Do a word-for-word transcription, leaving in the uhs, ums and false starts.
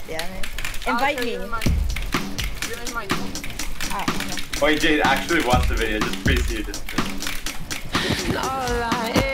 damn it. Invite okay, me. you're in my, you're in my I don't know. Wait, Jade, actually watch the video. Just pre-see it. All I